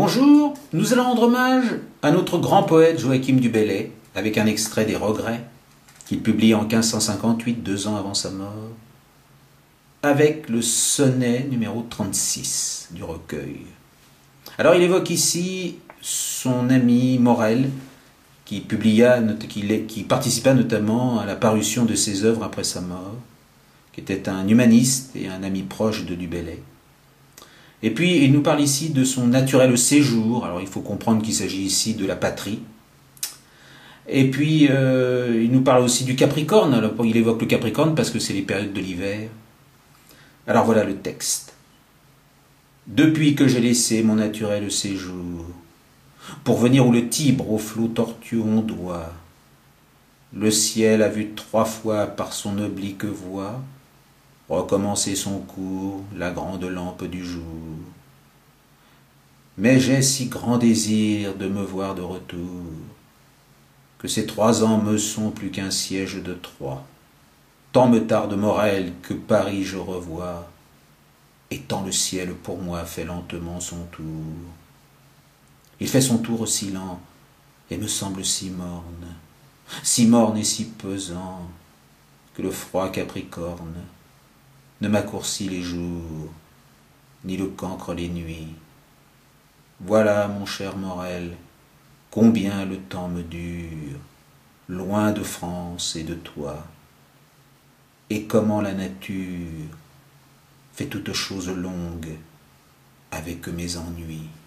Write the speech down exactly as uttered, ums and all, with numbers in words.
Bonjour, nous allons rendre hommage à notre grand poète Joachim du Bellay, avec un extrait des Regrets, qu'il publie en quinze cent cinquante-huit, deux ans avant sa mort, avec le sonnet numéro trente-six du recueil. Alors il évoque ici son ami Morel, qui, publia, qui, qui participa notamment à la parution de ses œuvres après sa mort, qui était un humaniste et un ami proche de du Bellay. Et puis, il nous parle ici de son naturel séjour. Alors, il faut comprendre qu'il s'agit ici de la patrie. Et puis, euh, il nous parle aussi du Capricorne. Alors, il évoque le Capricorne parce que c'est les périodes de l'hiver. Alors, voilà le texte. Depuis que j'ai laissé mon naturel séjour, pour venir où le Tibre au flot tortueux ondoie, le ciel a vu trois fois par son oblique voie recommencer son cours, la grande lampe du jour. Mais j'ai si grand désir de me voir de retour, que ces trois ans me sont plus qu'un siège de Troie. Tant me tarde Morel que Paris je revois, et tant le ciel pour moi fait lentement son tour. Il fait son tour aussi lent, et me semble si morne, si morne et si pesant, que le froid Capricorne ne m'accourcit les jours, ni le cancre les nuits. Voilà, mon cher Morel, combien le temps me dure, loin de France et de toi, et comment la nature fait toutes choses longues avec mes ennuis.